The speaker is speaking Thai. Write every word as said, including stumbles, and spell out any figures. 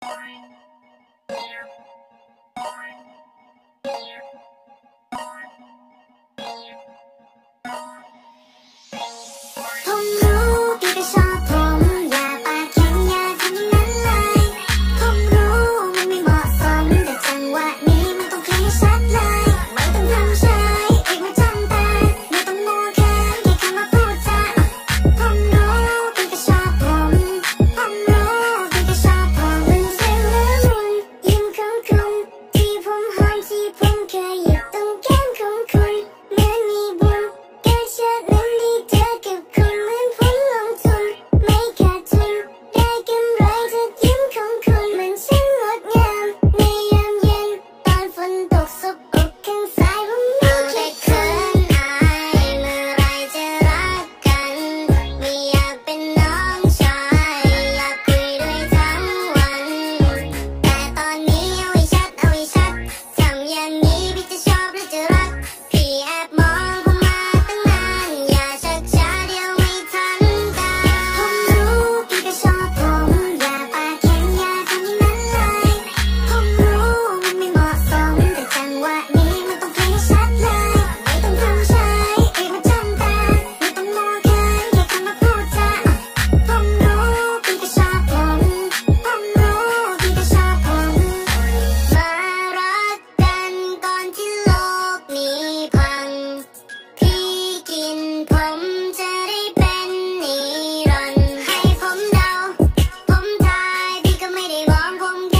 ผมรู้พี่ก็ชอบผมอย่าปากแข็งอย่าทำนั้นเลยผมรู้มันไม่เหมาะสมแต่จังหวะนี้มันต้องเคลียร์ชัดเลยไม่ต้องทำเฉยอีกไม่จ้องตาไม่ต้องมัวแค่แค่คำมาพูดจาผมรู้พี่ก็ชอบผมผมรู้พี่ก็ชอบผมมันเสียงละมุนยิ้มของคุณที่ผมหอมที่ผมเคยหยิบตรงแก้มของคุณเหมือนมีบุญเกิดชาตินั้นที่เจอกับคุณเหมือนผลลงทุนไม่ขาดทุนได้กำไรจากยิ้มของคุณมันช่างงดงามในยามเย็นตอนฝนตกซบอกข้างซ้ายผมรู้แค่เขินอายเมื่อไรจะรักกันไม่อยากเป็นน้องชายอยากคุยด้วยทั้งวันแต่ตอนนี้เอาให้ชัดเอาให้ชัดทำอย่างนี้พี่จะชอบหรือจะรักพี่แอบมองผมมาตั้งนานอย่าชักช้าเดี๋ยวไม่ทันการผมรู้พี่ก็ชอบผมอย่าปากแข็งอย่าทำนั้นเลยผมรู้มันไม่เหมาะสมแต่จังหวะนี้มันต้องเคลียร์ชัดเลยไม่ต้องทำเฉยอีกไม่จ้องตาไม่ต้องมัวแค่แค่คำมาพูดจาผมรู้พี่ก็ชอบผมผมรู้พี่ก็ชอบผมมารักกันก่อนที่โลกนี้พังพี่กินผมจะได้เป็นนิรันดร์ให้ผมเดาผมทายพี่ก็ไม่ได้มองผม